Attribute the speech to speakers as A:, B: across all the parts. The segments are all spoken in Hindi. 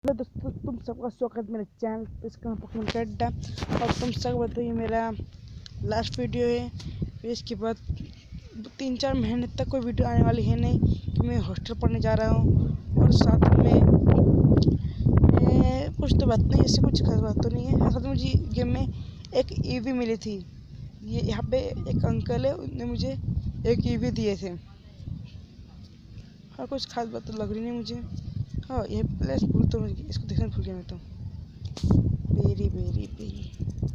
A: हेलो दोस्तों, तुम सबका स्वागत मेरे चैनल पे। इसका नाम पोकेमॉन कैडा और तुम सब बताइए, मेरा लास्ट वीडियो है। फिर इसके बाद 3-4 महीने तक कोई वीडियो आने वाली है नहीं, कि मैं हॉस्टल पढ़ने जा रहा हूँ। और साथ में कुछ तो बात नहीं, ऐसे कुछ खास बात तो नहीं है। साथ में मुझे गेम में एक ईवी मिली थी। ये यहाँ पे एक अंकल है, उन्होंने मुझे एक ईवी दिए थे। हाँ, कुछ खास बात तो लग रही नहीं मुझे। हाँ, ये प्लेस भूल तो इसको देखना भूल गया मैं तो। Berry berry berry.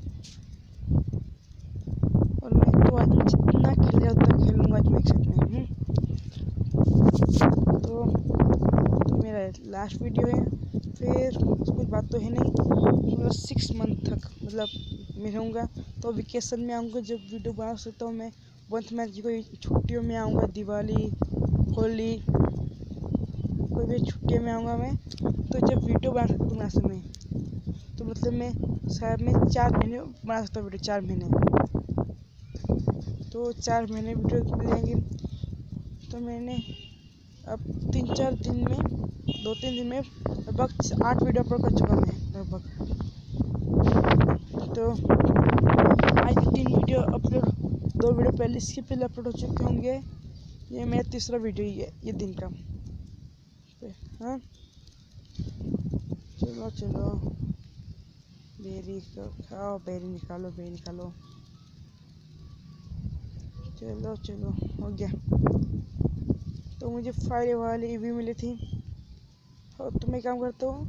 A: और मैं तो आज जितना खेल उतना खेलूँगा आज मैं एक साथ में। तो मेरा लास्ट वीडियो है। फिर कुछ बात तो है नहीं, मतलब 6 मंथ तक मतलब मैं रहूँगा। तो वेकेशन में आऊँगा जब वीडियो बना सकता हूँ मैं। मंथ में कोई छुट्टियों में आऊँगा, दिवाली, होली, कोई भी छुट्टियों में आऊँगा मैं। तो जब वीडियो बना सकता हूँ समय, तो मतलब मैं शायद मैं 4 महीने बना सकता हूँ वीडियो। 4 महीने, तो 4 महीने वीडियो मिल जाएंगे। तो मैंने अब 3-4 दिन में, 2-3 दिन में लगभग 8 वीडियो अपलोड कर चुका मैं लगभग। तो आज 3 वीडियो अपलोड, 2 वीडियो पहले इसके पहले अपलोड हो चुके होंगे। ये मेरा तीसरा वीडियो ही है ये दिन का। हाँ, चलो चलो बेरी खाओ, बेरी निकालो, बेरी निकालो। चलो चलो हो गया। तो मुझे फायर वाली भी मिली थी। और तो मैं काम करता हूँ,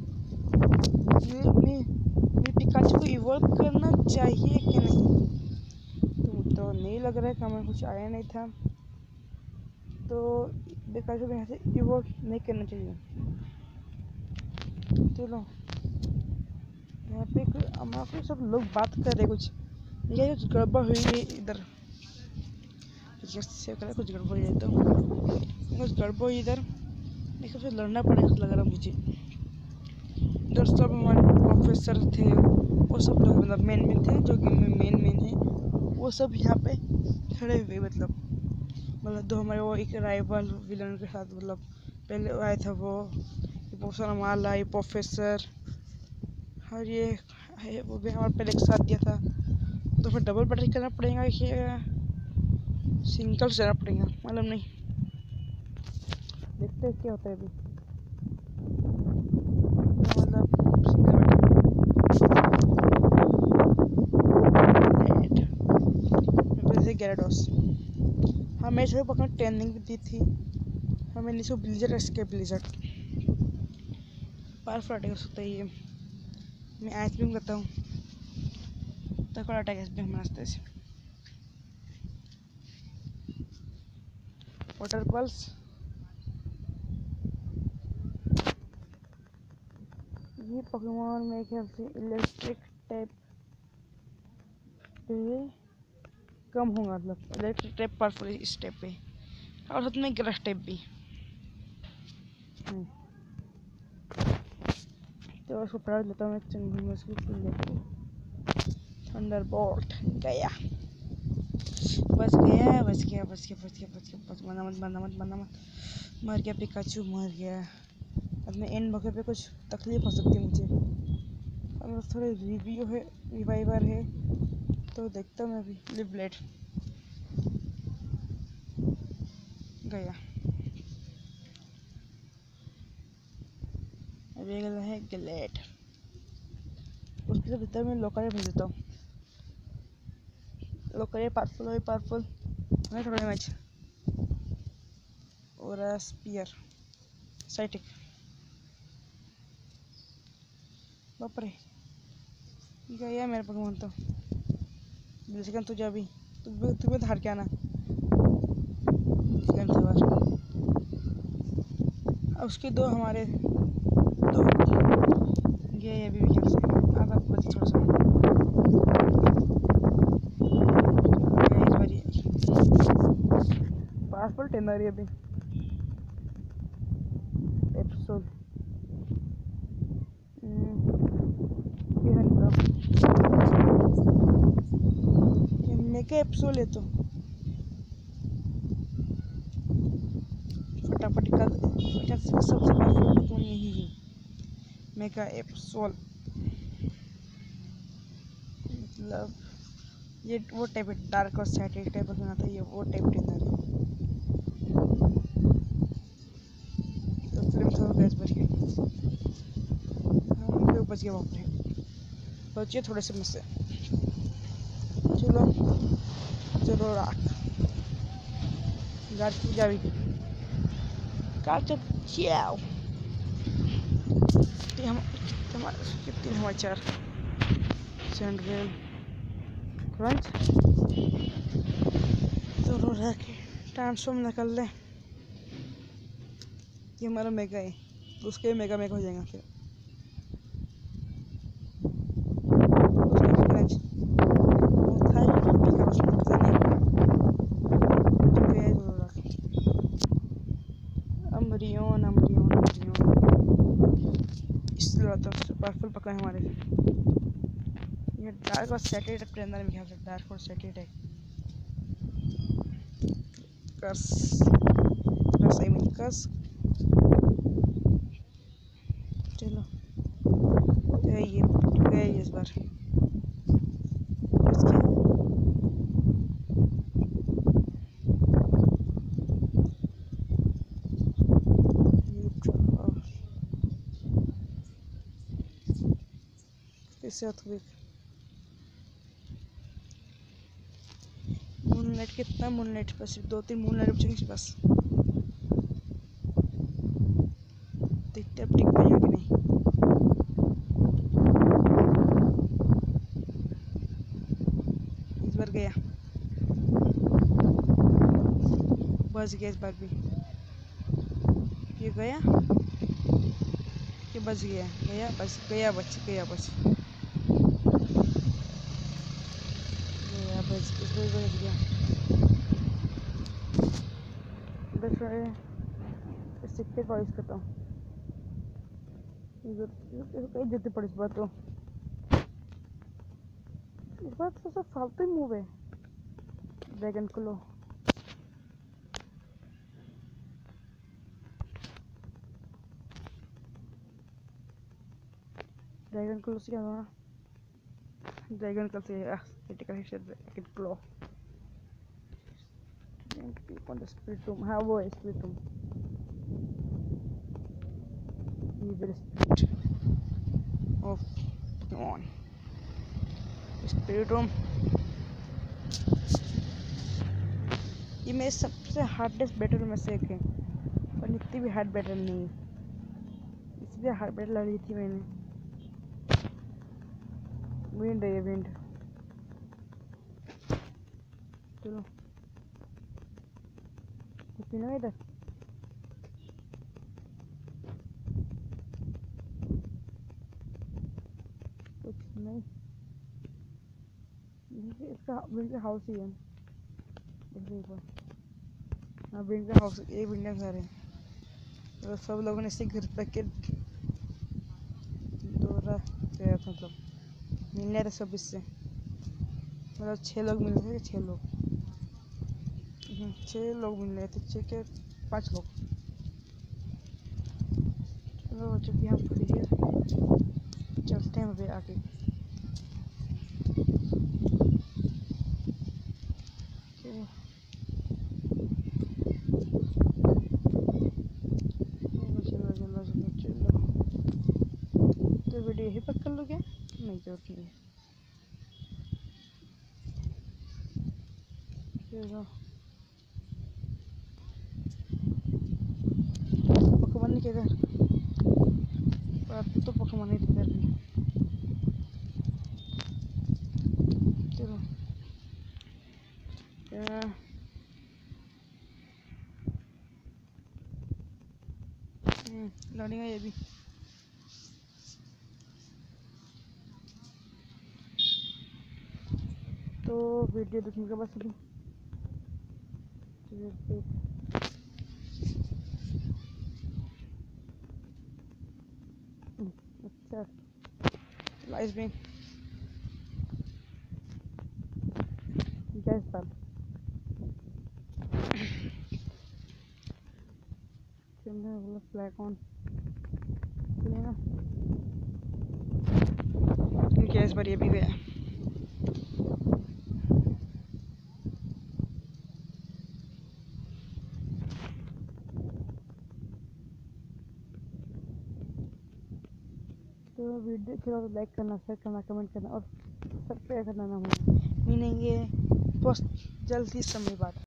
A: मैं पिकाचू को इवॉल्व करना चाहिए कि नहीं। तो नहीं लग रहा है, कमेंट कुछ आया नहीं था। तो पिकाचू को यहाँ से इवॉल्व नहीं करना चाहिए। चलो, यहाँ पे हमारे सब लोग बात कर रहे कुछ, ये कुछ गड़बड़ हुई है इधर। कुछ गड़बड़ है, तो कुछ गड़बड़ इधर। मेरे सबसे लड़ना पड़ेगा लग रहा मुझे। इधर सब हमारे प्रोफेसर थे, वो सब लोग मतलब मेन थे, जो कि मेन है। वो सब यहाँ पे खड़े हुए, मतलब दो हमारे वो एक राइवल विलन के साथ, मतलब पहले आया था वो माला, ये प्रोफेसर, और ये वो भी हमारे पहले एक साथ दिया था। तो फिर डबल बैटल करना पड़ेगा या सिंगल से जाना पड़ेगा, मालूम नहीं। देखते हैं क्या होता है अभी। मतलब सिंगल गैराडोस। हाँ, मैं जो पकड़ ट्रेनिंग भी दी थी। हाँ, मैंने इसको blizzard escape blizzard powerful attack हो सकता है ये। मैं आइसक्रीम करता हूँ तो थोड़ा अटैक आइसक्रीम रास्ते से। वाटर पल्स, ये पोकेमॉन मेरे ख्याल से इलेक्ट्रिक टाइप पे कम होगा, मतलब इलेक्ट्रिक टाइप पावरफुल इस टाइप पे, और साथ में ग्रास टाइप भी। तो उसको पढ़ा लेता हूँ मैं, उसको थंडरबोल्ट गया। बच गया, बच गया, बच गया, बच गया, बच गया, बच मरना मत, मरना मत, मरना मत। मर गया, पिकाचू मर गया। अब मैं एंड मौके पे कुछ तकलीफ हो सकती है मुझे। और थोड़े रिव्यू है, रिवाइवर है, तो देखता हूँ मैं अभी। लिव ब्लेड गया, अभी अगला है ग्लेड। उसके भीतर मैं लोकारे भेज देता हूँ। लोकारे पावरफुल है, पावरफुल है थोड़ा मैच। और स्पीयर साइटिक, बाप रे गया मेरे पोकेमॉन तो। सेकंड तुझे अभी तुम्हें तो हार के आना। उसके दो हमारे दो गए अभी भी से आधा बच थोड़ा सा। पासपोर्ट टेंडर अभी एपिसोड मेके एपिसोड ले तो फटाफट का सबसे पावरफुल पोकेमॉन यही है। मेगा एप्सोल, मतलब ये वो टाइप है, डार्क और सैटिक टाइप का था, ये वो टाइप ट्रेनर है। तो फिल्म थोड़ा गैस बच गई, हम भी बच गए, वहाँ पे बचिए थोड़े से मुझसे। चलो चलो राख गाड़ी की जावी कार चल चियाओ। कितने हमारे 4 सैंडवेल क्रंच। चलो रख ट्रांसफॉर्म निकल लें, ये हमारा मेगा है, उसके मेगा मेगा हो जाएगा फिर उसका भी क्रंच बहुत है, मेगा उसमें पता नहीं। चलो ये जरूर रख अमरियन अमरियन अमरियन, इसलिए तो पावरफुल पकड़ा है हमारे। ये डार्क और सैटेलाइट अपने अंदर में ख्याल से, डार्क और satellite cos cos I mean कस। चलो गए इस बार बस क्या कैसे मूनलाइट, कितना मूनलाइट, बस 2-3 मूनलाइट बचेंगे बस, देखते अब टिक पाएगा कि नहीं। इस बार गया, बच गया इस बार भी, ये गया, ये बच गया, गया बच गया, बच गया, बच गया, बच इस बार बच गया। बस सिक्के का यूज़ करता हूँ, कहीं जरूरत पड़ी इस बार तो, इस बार तो सब फालतू ही मूव है। ड्रैगन क्लो, ड्रैगन क्लो से क्या होगा, ड्रैगन क्लो से क्रिटिकल हिट ड्रैगन क्लो। कौन सा स्पिरिट रूम, हाँ वो है स्पिरिट रूम, इधर spirit of on spirit room. ये मेरे सबसे हार्डेस्ट बैटल में से एक है, पर इतनी भी हार्ड बैटल नहीं है, इसलिए हार्ड बैटल लड़ी थी मैंने। विंड है ये विंड, चलो कुछ पीना है इधर, कुछ नहीं, इसका विंड का हाउस ही है, देखो हाँ विंड का हाउस, ये विंड का घर है, तो सब लोगों ने इसी घर तक के दौरा गया था, मतलब मिलने थे सब इससे, मतलब 6 लोग मिल रहे थे, 6 लोग, 6 लोग मिल रहे थे, 6 के 5 लोग। चलो हो चुकी हम फ्री है, चलते हैं अभी आगे। चलो तो वीडियो यही पर कर लो क्या, नहीं जरूरत नहीं है। चलो पकवान के इधर तो पकवान ही इधर नहीं, चलो लड़ेगा ये भी। तो वीडियो देखने के बाद सभी अच्छा लाइस में गैस पर फ्लैग ऑन, चलेगा। किया, इस बार ये भी गया। तो वीडियो अच्छा तो लाइक करना, शेयर करना, कमेंट करना और सब्सक्राइब करना ना भूलना। मिलेंगे पोस्ट जल्द ही समय बाद।